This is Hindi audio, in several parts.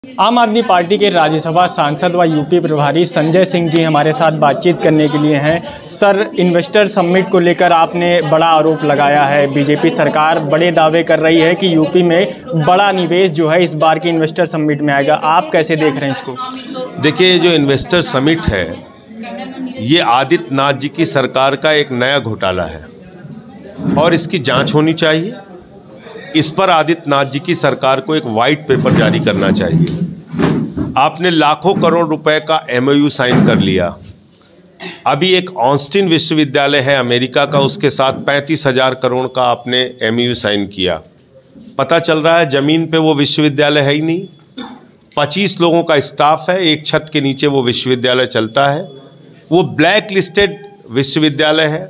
आम आदमी पार्टी के राज्यसभा सांसद व यूपी प्रभारी संजय सिंह जी हमारे साथ बातचीत करने के लिए हैं। सर, इन्वेस्टर समिट को लेकर आपने बड़ा आरोप लगाया है। बीजेपी सरकार बड़े दावे कर रही है कि यूपी में बड़ा निवेश जो है इस बार की इन्वेस्टर समिट में आएगा। आप कैसे देख रहे हैं इसको? देखिए, जो इन्वेस्टर समिट है ये आदित्यनाथ जी की सरकार का एक नया घोटाला है और इसकी जांच होनी चाहिए। इस पर आदित्यनाथ जी की सरकार को एक वाइट पेपर जारी करना चाहिए। आपने लाखों करोड़ रुपए का MOU साइन कर लिया। अभी एक ऑस्टिन विश्वविद्यालय है अमेरिका का, उसके साथ 35,000 करोड़ का आपने MOU साइन किया। पता चल रहा है ज़मीन पे वो विश्वविद्यालय है ही नहीं। 25 लोगों का स्टाफ है, एक छत के नीचे वो विश्वविद्यालय चलता है। वो ब्लैक लिस्टेड विश्वविद्यालय है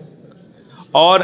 और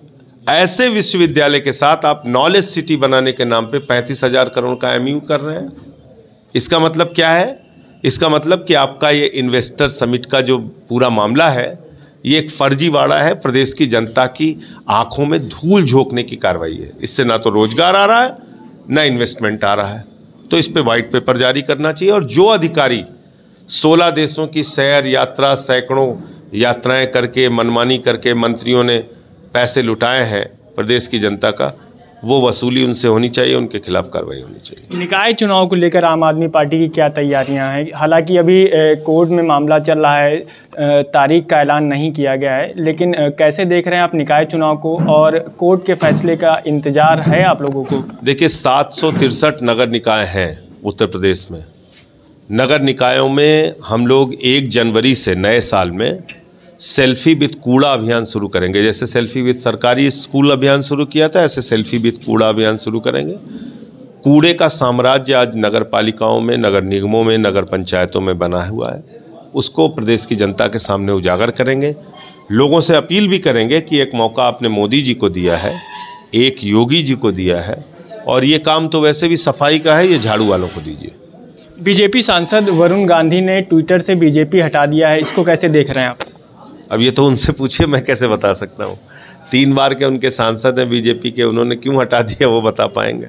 ऐसे विश्वविद्यालय के साथ आप नॉलेज सिटी बनाने के नाम पे 35,000 करोड़ का MOU कर रहे हैं। इसका मतलब क्या है? इसका मतलब कि आपका ये इन्वेस्टर समिट का जो पूरा मामला है ये एक फर्जीवाड़ा है, प्रदेश की जनता की आंखों में धूल झोंकने की कार्रवाई है। इससे ना तो रोजगार आ रहा है ना इन्वेस्टमेंट आ रहा है। तो इस पे वाइट पेपर जारी करना चाहिए और जो अधिकारी 16 देशों की सैर यात्रा, सैकड़ों यात्राएं करके, मनमानी करके मंत्रियों ने पैसे लुटाए हैं प्रदेश की जनता का, वो वसूली उनसे होनी चाहिए, उनके खिलाफ कार्रवाई होनी चाहिए। निकाय चुनाव को लेकर आम आदमी पार्टी की क्या तैयारियां हैं? हालांकि अभी कोर्ट में मामला चल रहा है, तारीख का ऐलान नहीं किया गया है, लेकिन कैसे देख रहे हैं आप निकाय चुनाव को और कोर्ट के फैसले का इंतजार है आप लोगों को? देखिए, 763 नगर निकाय हैं उत्तर प्रदेश में। नगर निकायों में हम लोग 1 जनवरी से नए साल में सेल्फी विद कूड़ा अभियान शुरू करेंगे। जैसे सेल्फी विद सरकारी स्कूल अभियान शुरू किया था, ऐसे सेल्फी विद कूड़ा अभियान शुरू करेंगे। कूड़े का साम्राज्य आज नगर पालिकाओं में, नगर निगमों में, नगर पंचायतों में बना हुआ है। उसको प्रदेश की जनता के सामने उजागर करेंगे। लोगों से अपील भी करेंगे कि एक मौका आपने मोदी जी को दिया है, एक योगी जी को दिया है, और ये काम तो वैसे भी सफाई का है, ये झाड़ू वालों को दीजिए। बीजेपी सांसद वरुण गांधी ने ट्विटर से बीजेपी हटा दिया है, इसको कैसे देख रहे हैं आप? अब ये तो उनसे पूछिए, मैं कैसे बता सकता हूँ। 3 बार के उनके सांसद हैं बीजेपी के, उन्होंने क्यों हटा दिया वो बता पाएंगे।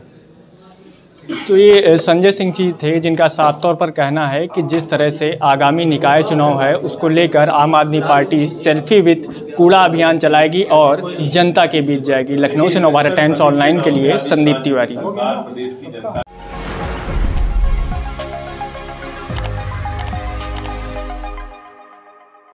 तो ये संजय सिंह जी थे जिनका साफ तौर पर कहना है कि जिस तरह से आगामी निकाय चुनाव है उसको लेकर आम आदमी पार्टी सेल्फी विद कूड़ा अभियान चलाएगी और जनता के बीच जाएगी। लखनऊ से नवभारत टाइम्स ऑनलाइन के लिए संदीप तिवारी।